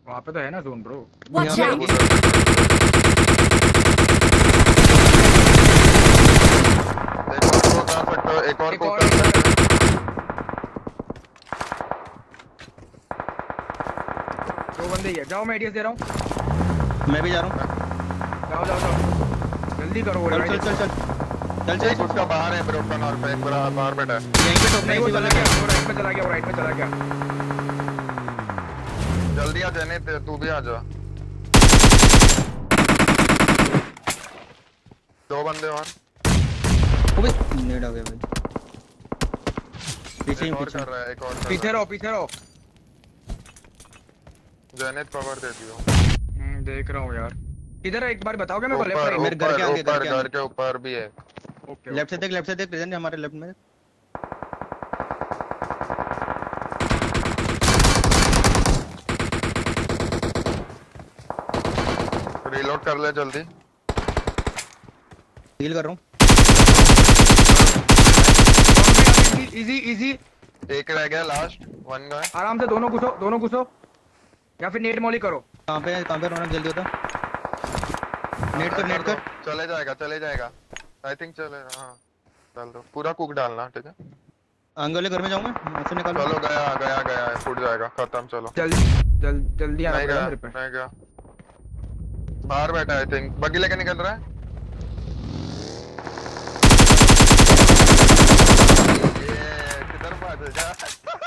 वहाँ पे तो है ना जोन ब्रो। Watch यहाँ out! पे एक और को उतार सकते हो, एक और एक को और उतार सकते हो। दो बंदे ही है। जाओ मैं एडीएस दे रहा हूँ। मैं भी जा रहा हूँ। जाओ जाओ जाओ जल्दी करो। चल चल चल चल चल एक चल। उसका बाहर है ब्रोकन और पे एक बाहर बैठा है। यहीं पे टोकना नहीं वो इसी चला वाले गया, पे। वो राइट में चला गया, वो राइट में चला गया। जल्दी आ जाने, तू भी आ जा। दो बंदे और। ओबे नेड आ गया भाई। पीछे ही एक और पीछे। कर रहा है, एक और कर पीछे रहा रहो पीछे रहो। है। जैनेत कवर दे दियो। देख रहा हूँ यार। किधर है एक बार बताओगे मेरे को? लेफ्ट ऊपर राइट? मेरे घर के आगे, घर के घर आगे। के ऊपर भी है। ओके लेफ्ट से देख प्रेजेंट है हमारे लेफ्ट में। रीलोड कर ले जल्दी। हील कर रहा हूँ। Easy easy. एक रह गया लास्ट, वन गए। आराम से दोनों घुसो या फिर नेट मॉली करो। कहाँ पे रौनक जल्दी होता। नेट कर। चले जाएगा। आई थिंक चलेगा। हाँ डाल दो, पूरा कुक डालना, ठीक है। आगे वाले घर में जाऊँ मैं ऐसे निकालो। चलो गया फूट जाएगा, खत्म। चलो जल्दी आना नहीं पड़ेगा गया, मेरे पे। नहीं गया। बाहर बैठा है, आई थिंक बग्गी लेके निकल रहा है। ये किधर भाग जा।